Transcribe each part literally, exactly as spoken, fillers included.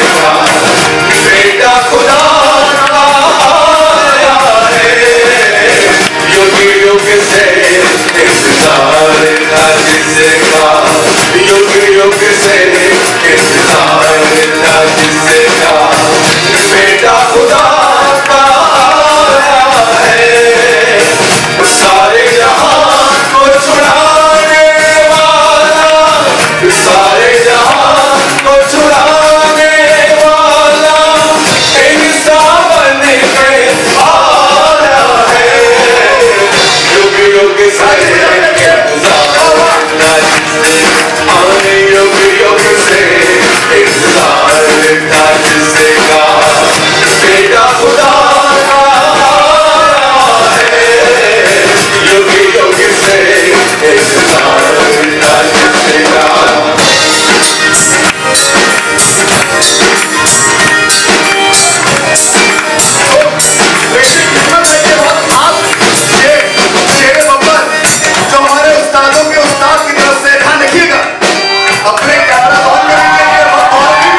का बेटा खुदा का आया है। युग युग से इंतजार था जिसका, युग युग से इंतजार था जिसका बेटा खुदा का आया है। सारे जहां को छुड़ाने वाला, सारे जहां को छुड़ाने वाला इंसान बन के आया है। युग युग से युग युग से इंतजार था जिसका बेटा खुदा का आया है। युग युग से इंतजार था जिसका। जो हमारे उस्तादों के उस्ताद की तरफ से ध्यान रखिएगा, अपने कैमरा ऑन करेंगे ये वक्त और भी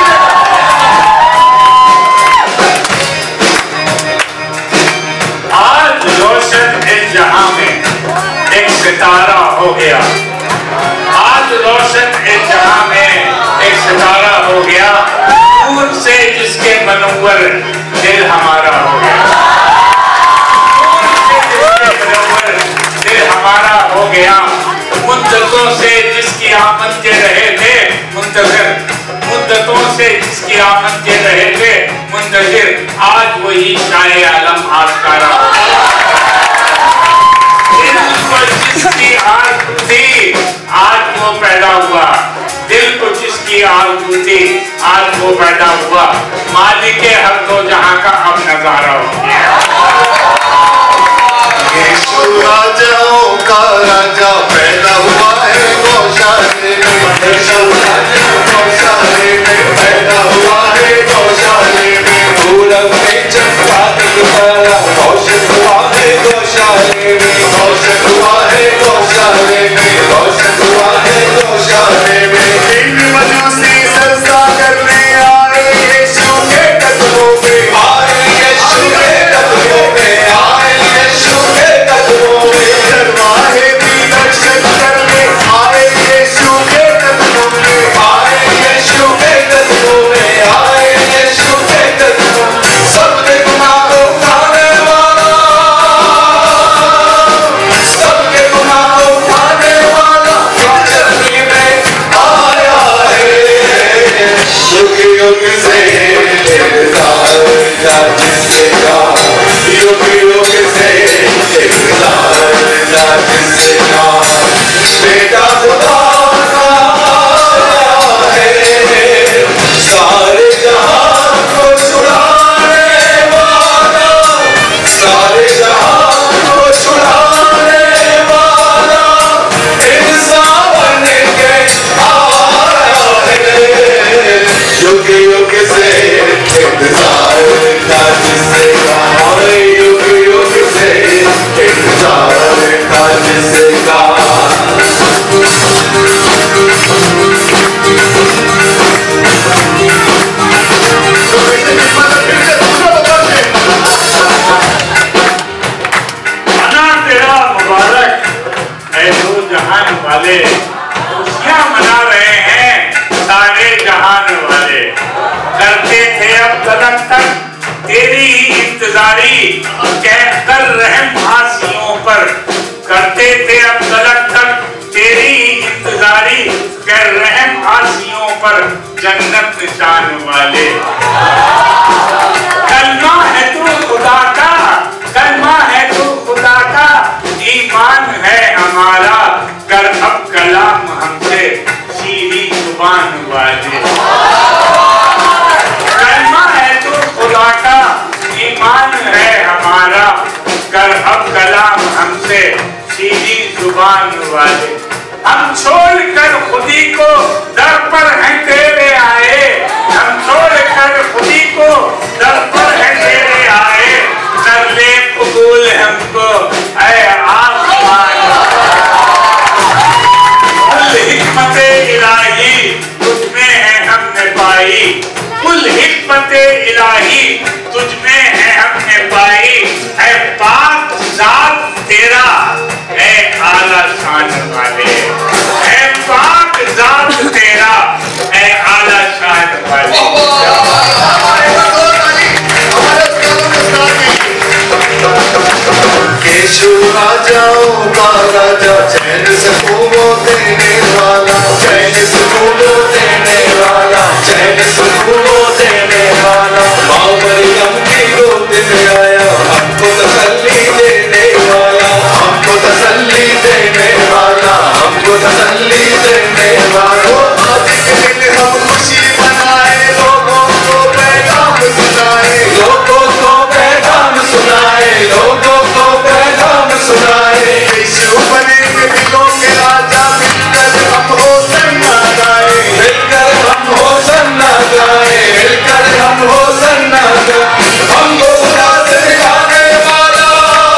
मिलेगा। आज रोशन इस जहां में एक सितारा हो गया, आज रोशन इस जहां में एक सितारा हो गया, दूर से जिसके मनोवर दिल हमारा हो गया, दिल हमारा हो गया। मुद्दतों से जिसकी आमद के रहे थे मुंतज़िर, मुद्दतों से जिसकी आमद के रहे थे मुंतज़िर, आज वही शाहे आलम आशकारा हो गया। दिल को जिसकी आरज़ू थी आज वो पैदा हुआ, दिल को जिसकी आरज़ू थी आज वो पैदा हुआ। मालिक हर दो जहां का अब नजारा हो गया। यीशु राजाओं का राजा पैदा हुआ है गौशाले में। यीशु राजाओं गौशाले में पैदा हुआ है गौशाले में। पूरब में चंद्रमा निकला रोशन हुआ है गौशाले में। रोशन हुआ है गौशाले में, रोशन हुआ है गौशाले में। इन मजूसी सजदा करने आए यीशु के कदमों में, आए यीशु के कदमों में, आए यीशु के कदमों में। दरवाजे भी दर्शन करने आए यीशु के कदमों में, आए यीशु के कदमों में, आए यीशु के कदमों में। सबके गुनाह को उठाने वाला, सबके गुनाह को उठाने वाला चलनी में आया है। युग युग से इंतजार था जिसका, युग युग से इंतजार था जिसका बेटा खुदा का आया है। सारे जहां को छुड़ाने वाला, सारे जहां को छुड़ाने वाला इंसान बन के आया है। युग युग से इंतजार था जिसका, युग युग से इंतजार था जिसका। मना तेरा मुबारक है दो जहान वाले, खुशियां मना रहे हैं सारे जहान वाले। करते थे अब तलक तक तेरी ही इंतजारी, कह कर रहम आसियों पर। करते थे अब तलक तक तेरी ही इंतजारी, कह रहम आसियों पर जन्नत निशान वाले। कलमा है तू खुदा का, कलमा है तू खुदा का, ईमान है हमारा, कर अब कलाम हमसे सीधी जुबान वाले। कलमा है तू खुदा का, ईमान है हमारा, कर अब कलाम हमसे सीधी जुबान वाले। हम छोड़कर खुदी को दर पर हैं तेरे आए, हम छोड़कर खुदी को दर पर हैं तेरे आए। कर ले कबूल हमको ऐ आसमान, कुल हिकमत इलाही तुझमें है हमने पाई, कुल रहमते इलाही तुझ में है हमने पाई, है पाक जात तेरा है आला शान वाले, है पाक जात तेरा है आला शान वाले। केशु राजाओं का राजा, चैन से फूलों देने वाला, चैन से फूलों देने वाला, चैन से फूलों देने वाला, माँ मरियम की गोद में आया, हमको तसल्ली देने वाला, हमको तसल्ली देने वाला, हमको तसल्ली देने वाला। आज के दिन हम खुशी मनाए, लोगों को पैगाम सुनाए, लोगों को पैगाम सुनाए, लोगों को पैगाम सुनाए। यीशु बने के दिलों के राजा, मिलकर हम होसन्ना गाए, मिलकर हम होसन्ना गाए, मिलकर हम होसन्ना गाए। हमको खुदा से दिखाने वाला,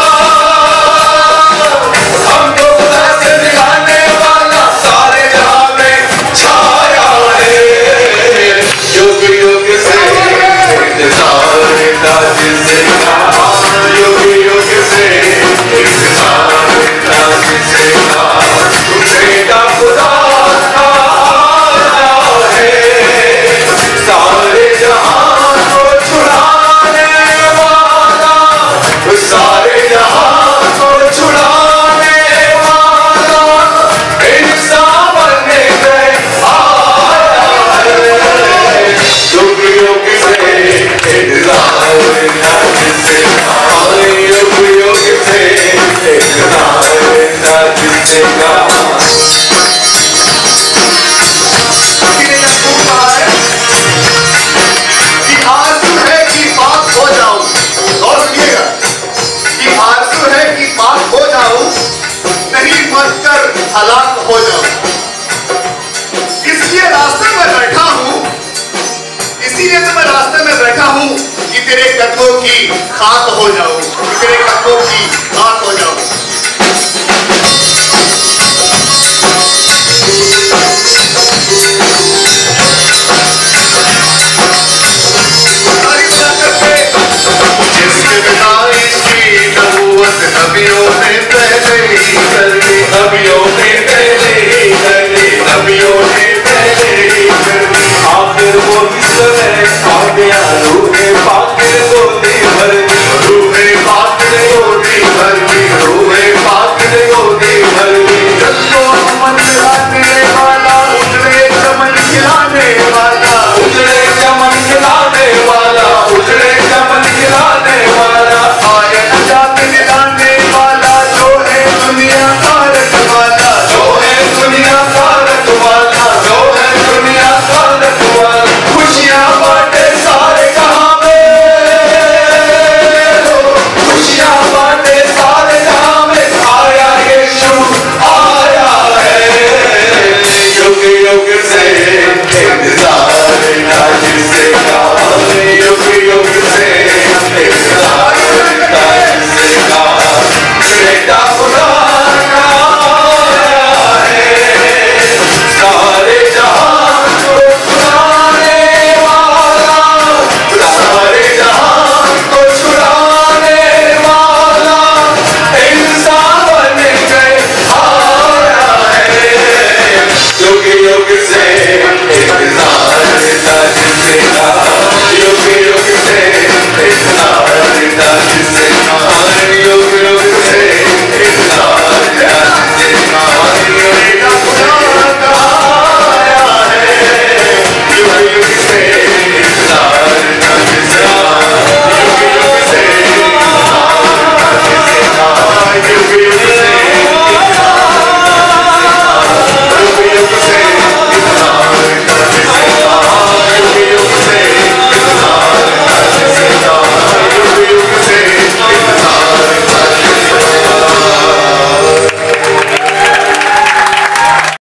हमको खुदा से दिखाने वाला सारे जहां में छाया है। युग युग से इंतजार था जिसका, युग युग से इंतजार था जिसका, बेटा खुदा आया है, सारे जहां को छुड़ाने वाला, सारे जहां को छुड़ाने वाला, इंसान बनने पे आया है। युग युग से इंतजार था जिसका, युग युग से इंतजार था जिसका। कि आरज़ू है कि पाक हो जाऊं, और सुनिएगा कि आरज़ू है कि पाक हो जाऊं, नहीं मरकर हलाक हो जाऊं। इसलिए रास्ते में बैठा हूं, इसीलिए तो मैं रास्ते में बैठा हूं कि तेरे कदमों की खाक हो जाऊं, कि तेरे कदमों की खाक हो जाऊं। जिसने बताई थी नबूवत नबियों ने पहले ही कर दी, नबियों ने पहले ही कर दी, नबियों ने पहले ही कर दी। आखिर वो इस समय आ गया, रूह